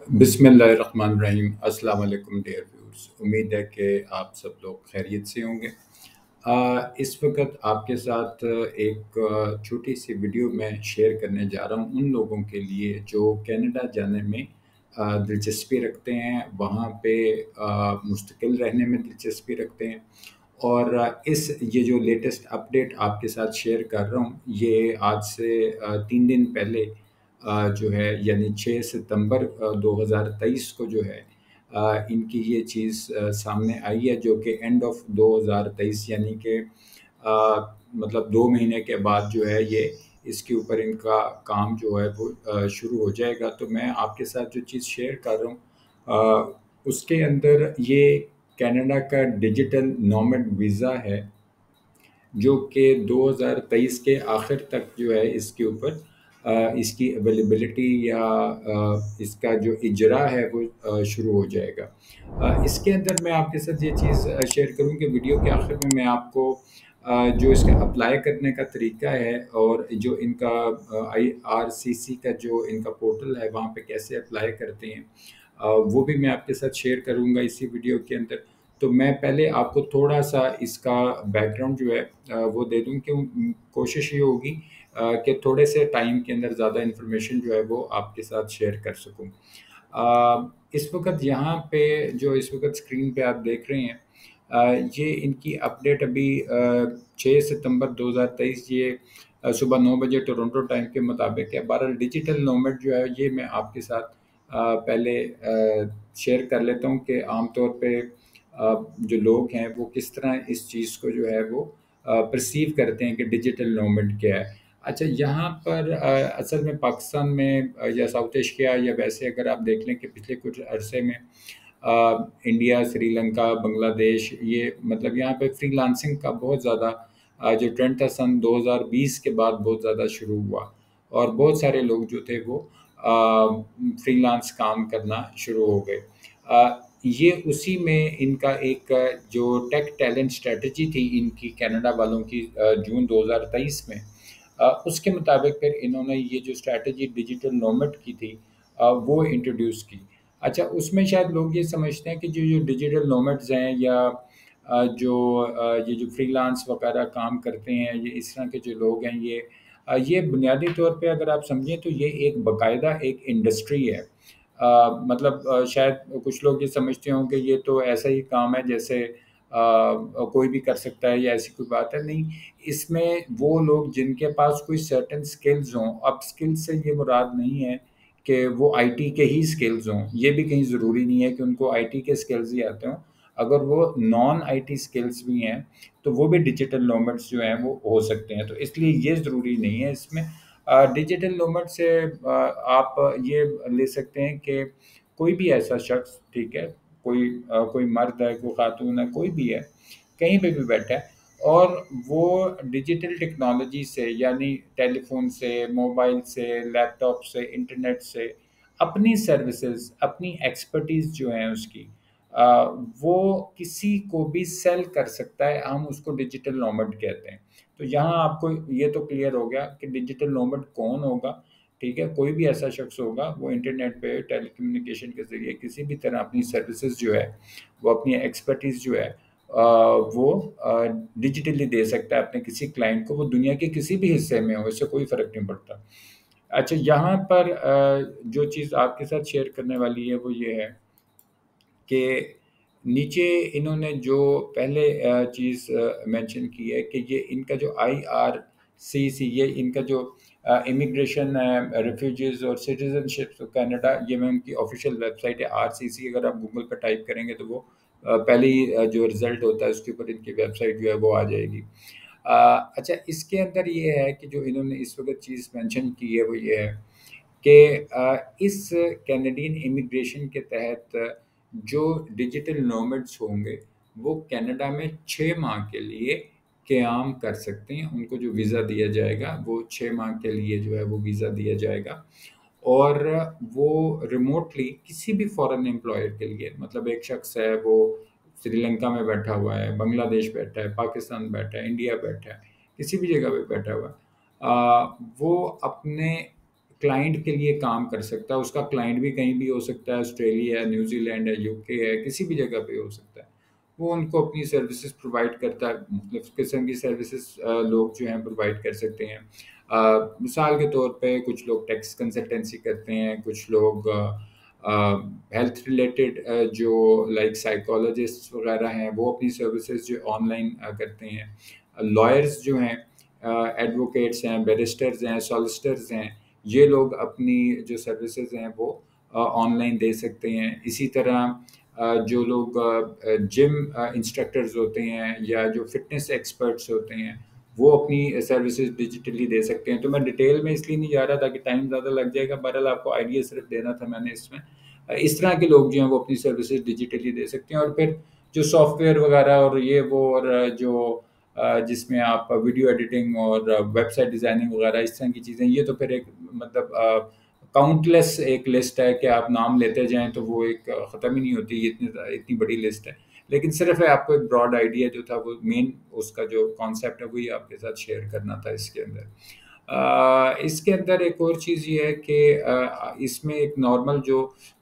बिस्मिल्लाहिर्रहमानिर्रहीम। अस्सलाम वालेकुम डियर व्यूअर्स। उम्मीद है कि आप सब लोग खैरियत से होंगे। इस वक्त आपके साथ एक छोटी सी वीडियो मैं शेयर करने जा रहा हूँ उन लोगों के लिए जो कनाडा जाने में दिलचस्पी रखते हैं, वहाँ पे मुस्तकिल रहने में दिलचस्पी रखते हैं। और ये जो लेटेस्ट अपडेट आपके साथ शेयर कर रहा हूँ, ये आज से 3 दिन पहले जो है यानी 6 सितंबर 2023 को जो है इनकी ये चीज़ सामने आई है, जो कि एंड ऑफ 2023 यानी कि मतलब 2 महीने के बाद जो है ये इसके ऊपर इनका काम जो है वो शुरू हो जाएगा। तो मैं आपके साथ जो चीज़ शेयर कर रहा हूँ उसके अंदर ये कनाडा का डिजिटल नोमैड वीज़ा है, जो कि 2023 के आखिर तक जो है इसके ऊपर इसकी अवेलेबिलिटी या इसका जो इजरा है वो शुरू हो जाएगा। इसके अंदर मैं आपके साथ ये चीज़ शेयर करूँ कि वीडियो के आखिर में मैं आपको जो इसका अप्लाई करने का तरीका है और जो इनका IRCC का जो इनका पोर्टल है वहाँ पे कैसे अप्लाई करते हैं, वो भी मैं आपके साथ शेयर करूँगा इसी वीडियो के अंदर। तो मैं पहले आपको थोड़ा-सा इसका बैकग्राउंड जो है वो दे दूँ कि कोशिश ये होगी कि थोड़े से टाइम के अंदर ज़्यादा इन्फॉर्मेशन जो है वो आपके साथ शेयर कर सकूँ। इस वक़्त यहाँ पे जो इस वक़्त स्क्रीन पे आप देख रहे हैं, ये इनकी अपडेट अभी 6 सितंबर 2023 ये सुबह 9 बजे टोरंटो टाइम के मुताबिक है। बहरहाल डिजिटल नोमैड जो है ये मैं आपके साथ पहले शेयर कर लेता हूँ कि आम तौर पे जो लोग हैं वो किस तरह इस चीज़ को जो है वो परसीव करते हैं कि डिजिटल नोमैड क्या है। अच्छा, यहाँ पर असल में पाकिस्तान में या साउथ एशिया या वैसे अगर आप देख लें कि पिछले कुछ अरसे में इंडिया, श्रीलंका, बांग्लादेश, ये मतलब यहाँ पे फ्रीलांसिंग का बहुत ज़्यादा जो ट्रेंड था सन 2020 के बाद बहुत ज़्यादा शुरू हुआ और बहुत सारे लोग जो थे वो फ्रीलांस काम करना शुरू हो गए। ये उसी में इनका एक जो टेक टैलेंट स्ट्रैटेजी थी इनकी कनाडा वालों की जून 2023 में, उसके मुताबिक फिर इन्होंने ये जो स्ट्रैटेजी डिजिटल नोमैड की थी वो इंट्रोड्यूस की। अच्छा, उसमें शायद लोग ये समझते हैं कि जो डिजिटल नोमैड्स हैं या ये जो फ्रीलांस वगैरह काम करते हैं, ये इस तरह के जो लोग हैं, ये बुनियादी तौर पे अगर आप समझें तो ये एक बाकायदा एक इंडस्ट्री है। मतलब शायद कुछ लोग ये समझते हों कि ये तो ऐसा ही काम है जैसे कोई भी कर सकता है या ऐसी कोई बात है, नहीं। इसमें वो लोग जिनके पास कोई सर्टेन स्किल्स हों, अब स्किल्स से ये मुराद नहीं है कि वो आईटी के ही स्किल्स हों, ये भी कहीं ज़रूरी नहीं है कि उनको आईटी के स्किल्स ही आते हों। अगर वो नॉन आईटी स्किल्स भी हैं, तो वो भी डिजिटल नोमैड्स जो हैं वो हो सकते हैं। तो इसलिए ये ज़रूरी नहीं है इसमें। डिजिटल नोमैड से आप ये ले सकते हैं कि कोई भी ऐसा शख्स, ठीक है, कोई मर्द है, कोई खातून है, कोई भी है, कहीं पे भी बैठा है और वो डिजिटल टेक्नोलॉजी से यानी टेलीफ़ोन से, मोबाइल से, लैपटॉप से, इंटरनेट से अपनी सर्विसेज़, अपनी एक्सपर्टीज़ जो है उसकी अ, वो किसी को भी सेल कर सकता है। हम उसको डिजिटल नोमैड कहते हैं। तो यहाँ आपको ये तो क्लियर हो गया कि डिजिटल नोमैड कौन होगा, ठीक है? कोई भी ऐसा शख्स होगा, वो इंटरनेट पे टेलीकम्युनिकेशन के ज़रिए किसी भी तरह अपनी सर्विसेज़ जो है, वो अपनी एक्सपर्टीज़ जो है वो डिजिटली दे सकता है अपने किसी क्लाइंट को, वो दुनिया के किसी भी हिस्से में हो, इससे कोई फ़र्क नहीं पड़ता। अच्छा, यहाँ पर जो चीज़ आपके साथ शेयर करने वाली है वो ये है कि नीचे इन्होंने जो पहले चीज़ मेंशन की है कि ये इनका जो IRCC, ये इनका जो इमिग्रेशन रेफ्यूजीज़ और सिटीज़नशिप ऑफ कनाडा, ये मैं उनकी ऑफ़िशियल वेबसाइट है RCC। अगर आप गूगल पर टाइप करेंगे तो वो पहले ही जो रिज़ल्ट होता है उसके ऊपर इनकी वेबसाइट जो है वो आ जाएगी। अच्छा, इसके अंदर ये है कि जो इन्होंने इस वक़्त चीज़ मेंशन की है वो ये है कि इस कैनेडियन इमिग्रेशन के तहत जो डिजिटल नोमैड्स होंगे, वो कनाडा में 6 माह के लिए क़याम कर सकते हैं। उनको जो वीज़ा दिया जाएगा, वो 6 माह के लिए जो है वो वीज़ा दिया जाएगा और वो रिमोटली किसी भी फ़ॉरेन एम्प्लॉयर के लिए, मतलब एक शख्स है, वो श्रीलंका में बैठा हुआ है, बांग्लादेश बैठा है, पाकिस्तान बैठा है, इंडिया बैठा है, किसी भी जगह पे बैठा हुआ है। वो अपने क्लाइंट के लिए काम कर सकता है। उसका क्लाइंट भी कहीं भी हो सकता है, ऑस्ट्रेलिया है, न्यूज़ीलैंड है, यूके है, किसी भी जगह पे हो सकता है। वो उनको अपनी सर्विसेज प्रोवाइड करता है, मुख्तलिफ़ किस्म की सर्विसेज लोग जो हैं प्रोवाइड कर सकते हैं। मिसाल के तौर पे कुछ लोग टैक्स कंसल्टेंसी करते हैं, कुछ लोग हेल्थ रिलेटेड जो लाइक साइकोलॉजिस्ट वगैरह हैं, वो अपनी सर्विसेज जो ऑनलाइन करते हैं। लॉयर्स जो हैं, एडवोकेट्स हैं, बैरिस्टर्स हैं, सॉलिसिटर्स हैं, ये लोग अपनी जो सर्विसेज हैं वो ऑनलाइन दे सकते हैं। इसी तरह जो लोग जिम इंस्ट्रक्टर्स होते हैं या जो फिटनेस एक्सपर्ट्स होते हैं, वो अपनी सर्विसेज डिजिटली दे सकते हैं। तो मैं डिटेल में इसलिए नहीं जा रहा था कि टाइम ज़्यादा लग जाएगा, बहरहाल आपको आइडिया सिर्फ देना था मैंने इसमें। इस तरह के लोग जो हैं वो अपनी सर्विसेज डिजिटली दे सकते हैं। और फिर जो सॉफ्टवेयर वगैरह और ये वो और जो जिसमें आप वीडियो एडिटिंग और वेबसाइट डिज़ाइनिंग वगैरह इस तरह की चीज़ें, ये तो फिर एक मतलब काउंटलेस एक लिस्ट है कि आप नाम लेते जाएँ तो वो एक ख़त्म ही नहीं होती, ये इतनी इतनी बड़ी लिस्ट है। लेकिन सिर्फ़ है आपको एक ब्रॉड आइडिया जो था वो मेन उसका जो कॉन्सेप्ट है वही आपके साथ शेयर करना था इसके अंदर। इसके अंदर एक और चीज़ ये है कि इसमें एक नॉर्मल जो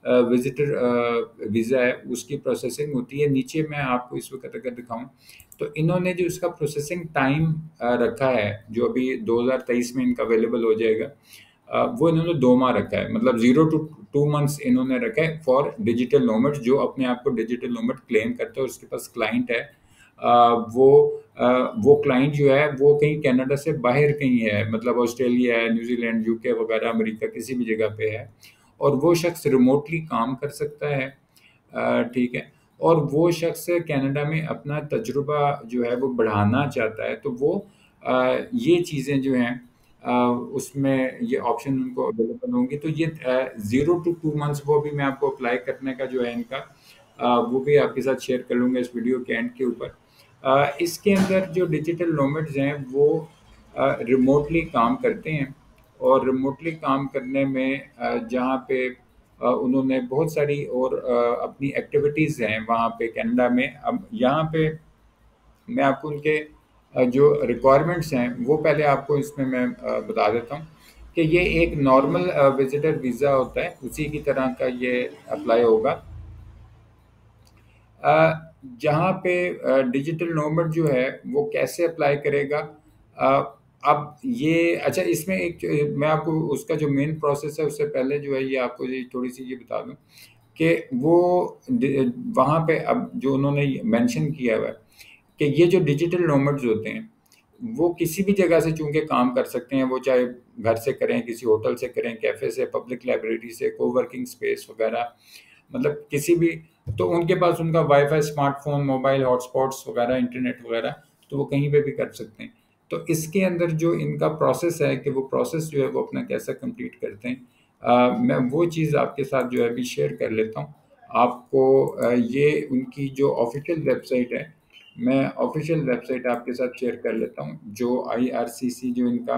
विज़िटर वीज़ा है उसकी प्रोसेसिंग होती है। नीचे मैं आपको इस वक़्त अगर दिखाऊँ तो इन्होंने जो इसका प्रोसेसिंग टाइम रखा है, जो अभी 2023 में इनका अवेलेबल हो जाएगा, वो इन्होंने 2 माह रखा है, मतलब 0 टू 2 मंथ्स इन्होंने रखा है फॉर डिजिटल नोमैड्स जो अपने आप को डिजिटल नोमैड क्लेम करता है और उसके पास क्लाइंट है। वो वो क्लाइंट जो है वो कहीं कनाडा से बाहर कहीं है, मतलब ऑस्ट्रेलिया है, न्यूज़ीलैंड, यूके वगैरह, अमेरिका किसी भी जगह पे है और वो शख्स रिमोटली काम कर सकता है। ठीक है? और वो शख्स कनाडा में अपना तजुर्बा जो है वो बढ़ाना चाहता है, तो वो ये चीज़ें जो हैं उसमें ये ऑप्शन उनको अवेलेबल होंगी। तो ये 0 टू 2 मंथ्स वो भी मैं आपको अप्लाई करने का जो है इनका वो भी आपके साथ शेयर कर लूँगा इस वीडियो के एंड के ऊपर। इसके अंदर जो डिजिटल नोमैड्स हैं वो रिमोटली काम करते हैं और रिमोटली काम करने में जहाँ पे उन्होंने बहुत सारी और अपनी एक्टिविटीज़ हैं वहाँ पे कनाडा में। अब यहाँ पे मैं आपको उनके जो रिक्वायरमेंट्स हैं वो पहले आपको इसमें मैं बता देता हूँ कि ये एक नॉर्मल विजिटर वीज़ा होता है, उसी की तरह का ये अप्लाई होगा। जहाँ पे डिजिटल नोमैड जो है वो कैसे अप्लाई करेगा। अब ये अच्छा, इसमें एक मैं आपको उसका जो मेन प्रोसेस है उससे पहले जो है ये आपको ये थोड़ी सी ये बता दूं कि वो वहाँ पे अब जो उन्होंने मेंशन किया हुआ है कि ये जो डिजिटल नोमैड्स होते हैं वो किसी भी जगह से चूंकि काम कर सकते हैं, वो चाहे घर से करें, किसी होटल से करें, कैफ़े से, पब्लिक लाइब्रेरी से, कोवर्किंग स्पेस वगैरह, मतलब किसी भी। तो उनके पास उनका वाईफाई, स्मार्टफोन, मोबाइल हॉटस्पॉट्स वगैरह, इंटरनेट वगैरह, तो वो कहीं पे भी कर सकते हैं। तो इसके अंदर जो इनका प्रोसेस है कि वो प्रोसेस जो है वो अपना कैसा कंप्लीट करते हैं, मैं वो चीज़ आपके साथ जो है अभी शेयर कर लेता हूँ। आपको ये उनकी जो ऑफिशियल वेबसाइट है, मैं ऑफिशियल वेबसाइट आपके साथ शेयर कर लेता हूँ, जो आईआरसीसी जो इनका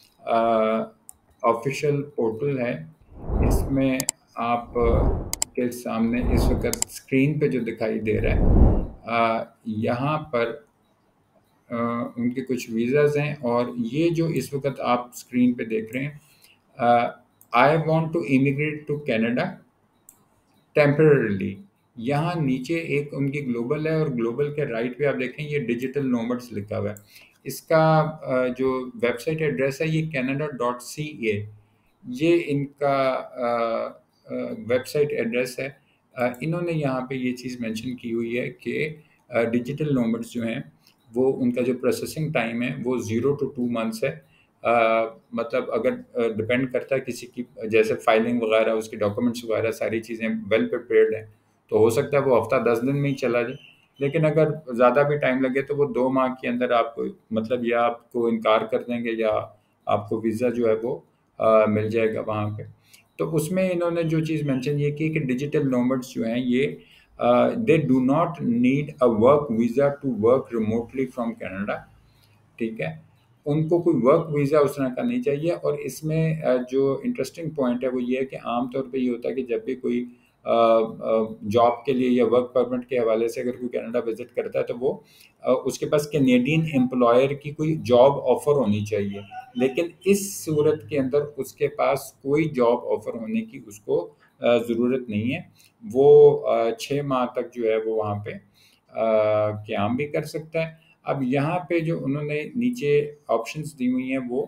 ऑफिशियल पोर्टल है। इसमें आप के सामने इस वक्त स्क्रीन पे जो दिखाई दे रहा है, यहाँ पर उनके कुछ वीज़ाज़ हैं और ये जो इस वक्त आप स्क्रीन पे देख रहे हैं, I want to immigrate to Canada temporarily, यहाँ नीचे एक उनकी ग्लोबल है और ग्लोबल के राइट पे आप देखें ये डिजिटल नोमैड्स लिखा हुआ है। इसका जो वेबसाइट एड्रेस है ये canada.ca, ये इनका वेबसाइट एड्रेस है। इन्होंने यहाँ पे ये चीज़ मेंशन की हुई है कि डिजिटल नोमैड्स जो हैं वो उनका जो प्रोसेसिंग टाइम है वो 0 टू 2 मंथ्स है। मतलब अगर डिपेंड करता है किसी की जैसे फाइलिंग वगैरह, उसके डॉक्यूमेंट्स वगैरह सारी चीज़ें वेल प्रिपेयर्ड हैं, तो हो सकता है वो हफ़्ता 10 दिन में ही चला जाए। लेकिन अगर ज़्यादा भी टाइम लगे तो वो 2 माह के अंदर आपको, मतलब या आपको इनकार कर देंगे या आपको वीज़ा जो है वो मिल जाएगा वहाँ पे। तो उसमें इन्होंने जो चीज़ मेंशन ये की कि डिजिटल नोमैड्स जो हैं ये they do not need a work visa to work remotely from Canada. ठीक है? उनको कोई वर्क वीज़ा उस तरह का नहीं चाहिए। और इसमें जो इंटरेस्टिंग पॉइंट है वो ये है कि आम तौर पे ये होता है कि जब भी कोई जॉब के लिए या वर्क परमिट के हवाले से अगर कोई कनाडा विजिट करता है तो वो उसके पास कैनेडियन एम्प्लॉयर की कोई जॉब ऑफर होनी चाहिए। लेकिन इस सूरत के अंदर उसके पास कोई जॉब ऑफर होने की उसको ज़रूरत नहीं है। वो 6 माह तक जो है वो वहाँ पे क़याम भी कर सकता है। अब यहाँ पे जो उन्होंने नीचे ऑप्शंस दी हुई हैं वो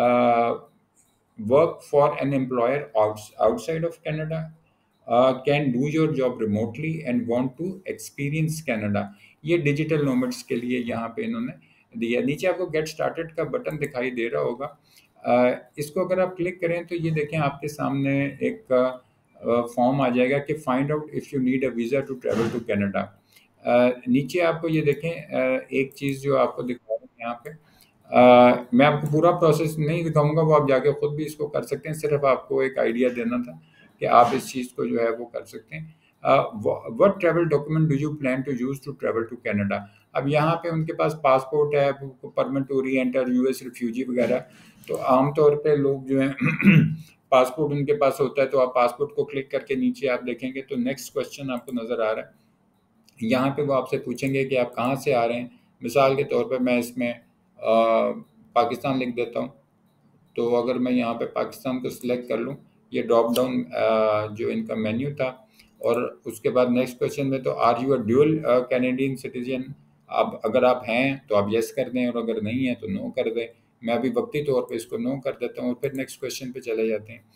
work for an employer outside of Canada, can do your job remotely and want to experience Canada. ये डिजिटल नोमैड्स के लिए यहाँ पे इन्होंने दिया। नीचे आपको गेट स्टार्टेड का बटन दिखाई दे रहा होगा। इसको अगर आप क्लिक करें तो ये देखें आपके सामने एक फॉर्म आ जाएगा कि find out if you need a visa to travel to Canada. नीचे आपको ये देखें एक चीज़ जो आपको दिखा रहा हूँ यहाँ पे। मैं आपको पूरा प्रोसेस नहीं दिखाऊंगा, वो आप जाके खुद भी इसको कर सकते हैं। सिर्फ आपको एक आइडिया देना था कि आप इस चीज़ को जो है वो कर सकते हैं। What travel document do you plan to use to travel to Canada. अब यहाँ पे उनके पास पासपोर्ट है, permit to reenter US, refugee वगैरह। तो आमतौर पे लोग जो हैं पासपोर्ट उनके पास होता है, तो आप पासपोर्ट को क्लिक करके नीचे आप देखेंगे तो नेक्स्ट क्वेश्चन आपको नज़र आ रहा है। यहाँ पे वो आपसे पूछेंगे कि आप कहाँ से आ रहे हैं। मिसाल के तौर पे मैं इसमें पाकिस्तान लिख देता हूँ। तो अगर मैं यहाँ पे पाकिस्तान को सिलेक्ट कर लूँ, ये ड्रॉप डाउन जो इनका मेन्यू था। और उसके बाद नेक्स्ट क्वेश्चन में तो are you a dual Canadian citizen. अब अगर आप हैं तो आप यस कर दें और अगर नहीं है तो नो कर दें। मैं अभी वक्ती तौर पे इसको नो कर देता हूँ और फिर नेक्स्ट क्वेश्चन पे चले जाते हैं।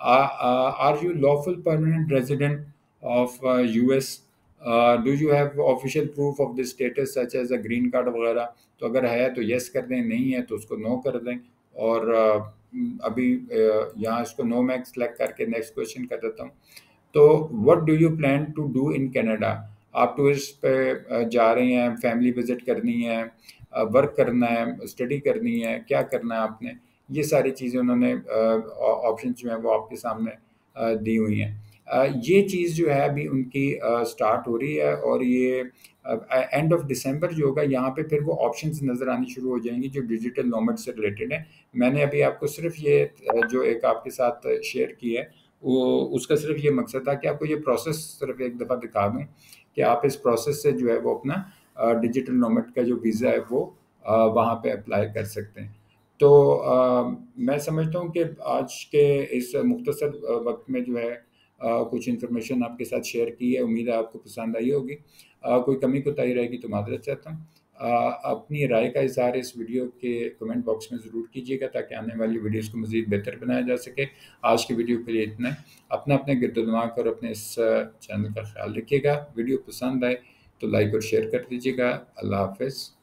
Are you lawful permanent resident of US, do you have official proof of this status such as a green card वगैरह। तो अगर है तो यस कर दें, नहीं है तो उसको नो कर दें। और अभी यहाँ इसको नो मैं सेलेक्ट करके नेक्स्ट क्वेश्चन कर देता हूँ। तो what do you plan to do in Canada. आप टूरिस्ट पे जा रहे हैं, फैमिली विजिट करनी है, वर्क करना है, स्टडी करनी है, क्या करना है आपने। ये सारी चीज़ें उन्होंने ऑप्शन जो है वो आपके सामने दी हुई हैं। ये चीज़ जो है अभी उनकी स्टार्ट हो रही है और ये एंड ऑफ दिसंबर जो होगा यहाँ पे फिर वो ऑप्शंस नज़र आनी शुरू हो जाएंगी जो डिजिटल नोमैड से रिलेटेड है। मैंने अभी आपको सिर्फ ये जो एक आपके साथ शेयर की है वो उसका सिर्फ ये मकसद था कि आपको ये प्रोसेस सिर्फ एक दफ़ा दिखा दूँ कि आप इस प्रोसेस से जो है वो अपना डिजिटल नोमैड का जो वीज़ा है वो वहाँ पे अप्लाई कर सकते हैं। तो मैं समझता हूँ कि आज के इस मुख्तसर वक्त में जो है कुछ इन्फॉर्मेशन आपके साथ शेयर की है। उम्मीद है आपको पसंद आई होगी। कोई कमी कोताही रहेगी तो मादरत चाहता हूँ। अपनी राय का इज़हार इस वीडियो के कमेंट बॉक्स में ज़रूर कीजिएगा ताकि आने वाली वीडियोस को मज़ीद बेहतर बनाया जा सके। आज की वीडियो के लिए इतना है। अपने गिरद-ओ-दिमाग और अपने इस चैनल का ख्याल रखिएगा। वीडियो पसंद आए तो लाइक और शेयर कर दीजिएगा। अल्लाह हाफ़िज़।